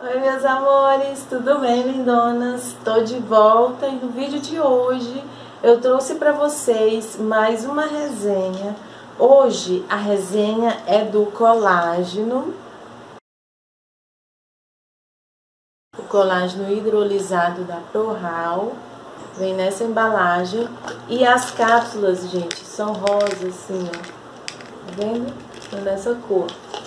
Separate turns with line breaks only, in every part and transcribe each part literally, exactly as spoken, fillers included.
Oi meus amores, tudo bem lindonas? Tô de volta e no vídeo de hoje eu trouxe para vocês mais uma resenha. Hoje a resenha é do colágeno, o colágeno hidrolisado da Prohal, vem nessa embalagem. E as cápsulas, gente, são rosas assim, ó, tá vendo? São dessa cor.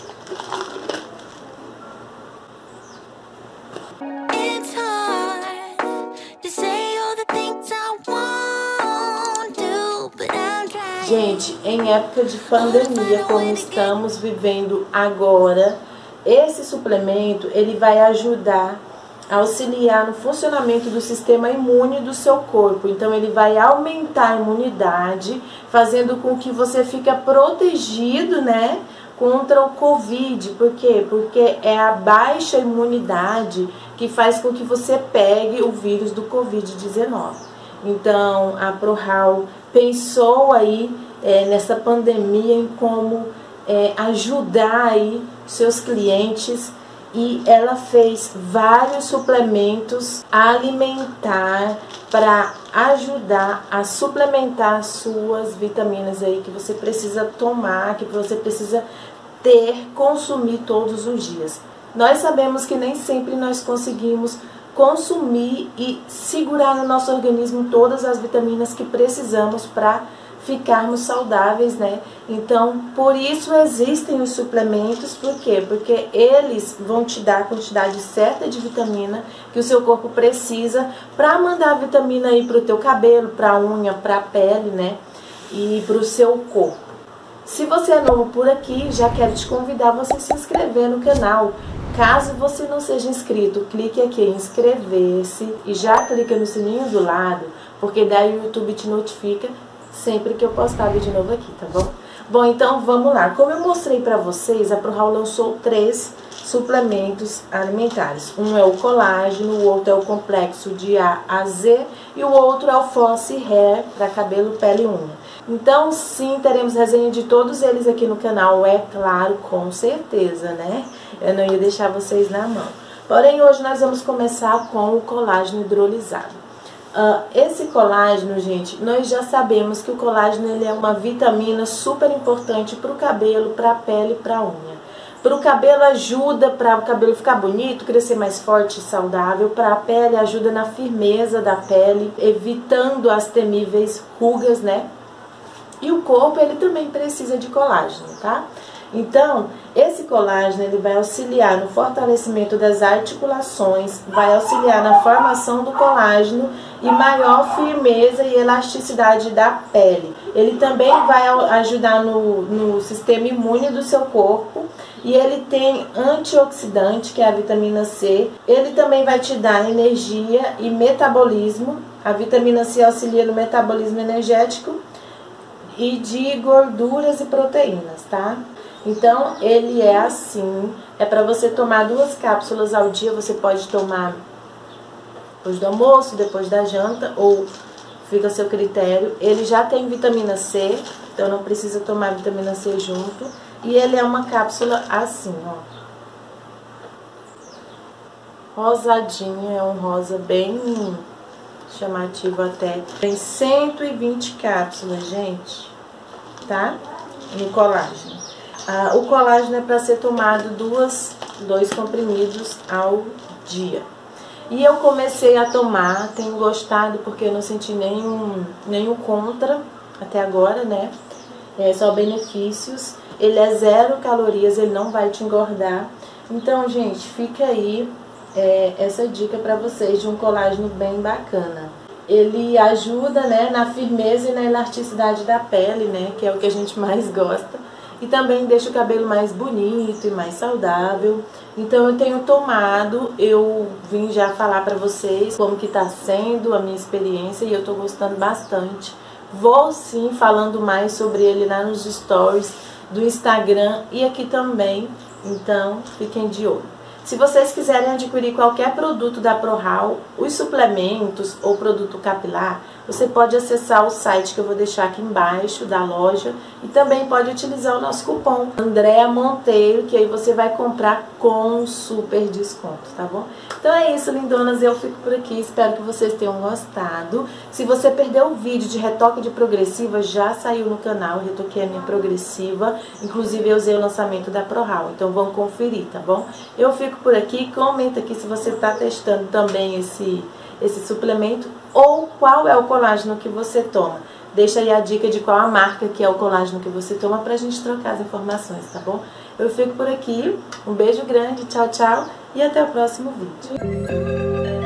Gente, em época de pandemia, como estamos vivendo agora, esse suplemento ele vai ajudar a auxiliar no funcionamento do sistema imune do seu corpo. Então ele vai aumentar a imunidade, fazendo com que você fique protegido, né, contra o Covid. Por quê? Porque é a baixa imunidade que faz com que você pegue o vírus do Covid dezenove. Então a Prohal pensou aí é, nessa pandemia em como é, ajudar aí seus clientes, e ela fez vários suplementos alimentar para ajudar a suplementar suas vitaminas aí que você precisa tomar, que você precisa ter, consumir todos os dias. Nós sabemos que nem sempre nós conseguimos consumir e segurar no nosso organismo todas as vitaminas que precisamos para ficarmos saudáveis, né? Então, por isso existem os suplementos. Por quê? Porque eles vão te dar a quantidade certa de vitamina que o seu corpo precisa para mandar a vitamina aí para o teu cabelo, para a unha, para a pele, né? E para o seu corpo. Se você é novo por aqui, já quero te convidar a você se inscrever no canal. Caso você não seja inscrito, clique aqui em inscrever-se e já clica no sininho do lado, porque daí o YouTube te notifica sempre que eu postar vídeo novo aqui, tá bom? Bom, então vamos lá. Como eu mostrei pra vocês, a Prohal lançou três suplementos alimentares. Um é o colágeno, o outro é o complexo de A a Z e o outro é o Floss Hair para cabelo, pele e unha. Então sim, teremos resenha de todos eles aqui no canal, é claro, com certeza, né? Eu não ia deixar vocês na mão. Porém, hoje nós vamos começar com o colágeno hidrolisado. Uh, esse colágeno, gente, nós já sabemos que o colágeno ele é uma vitamina super importante para o cabelo, para a pele e para a unha. Para o cabelo ajuda para o cabelo ficar bonito, crescer mais forte e saudável. Para a pele ajuda na firmeza da pele, evitando as temíveis rugas, né? E o corpo ele também precisa de colágeno, tá? Então, esse colágeno ele vai auxiliar no fortalecimento das articulações, vai auxiliar na formação do colágeno e maior firmeza e elasticidade da pele. Ele também vai ajudar no, no sistema imune do seu corpo, e ele tem antioxidante, que é a vitamina C. Ele também vai te dar energia e metabolismo. A vitamina C auxilia no metabolismo energético e de gorduras e proteínas, tá? Então, ele é assim, é para você tomar duas cápsulas ao dia. Você pode tomar depois do almoço, depois da janta, ou fica a seu critério. Ele já tem vitamina C, então não precisa tomar vitamina C junto. E ele é uma cápsula assim, ó, rosadinha, é um rosa bem chamativo até. Tem cento e vinte cápsulas, gente, tá? No colágeno. Ah, o colágeno é para ser tomado duas, dois comprimidos ao dia. E eu comecei a tomar, tenho gostado porque eu não senti nenhum, nenhum contra até agora, né? É só benefícios. Ele é zero calorias, ele não vai te engordar. Então, gente, fica aí é, essa dica para vocês de um colágeno bem bacana. Ele ajuda, né, na firmeza e na elasticidade da pele, né, que é o que a gente mais gosta. E também deixa o cabelo mais bonito e mais saudável. Então eu tenho tomado, eu vim já falar pra vocês como que tá sendo a minha experiência e eu tô gostando bastante. Vou sim falando mais sobre ele lá nos stories do Instagram e aqui também, então fiquem de olho. Se vocês quiserem adquirir qualquer produto da ProHaul, os suplementos ou produto capilar, você pode acessar o site que eu vou deixar aqui embaixo da loja e também pode utilizar o nosso cupom Andréa Monteiro, que aí você vai comprar com super desconto, tá bom? Então é isso, lindonas, eu fico por aqui, espero que vocês tenham gostado. Se você perdeu o vídeo de retoque de progressiva, já saiu no canal, eu retoquei a minha progressiva, inclusive eu usei o lançamento da ProHaul, então vão conferir, tá bom? Eu fico por aqui, comenta aqui se você está testando também esse, esse suplemento ou qual é o colágeno que você toma. Deixa aí a dica de qual a marca que é o colágeno que você toma pra gente trocar as informações, tá bom? Eu fico por aqui, um beijo grande, tchau, tchau e até o próximo vídeo.